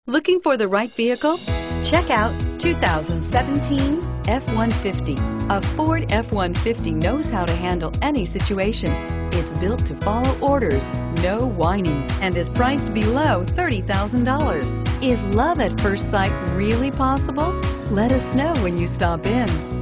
Looking for the right vehicle? Check out 2017 F-150. A Ford F-150 knows how to handle any situation. It's built to follow orders, no whining, and is priced below $30,000. Is love at first sight really possible? Let us know when you stop in.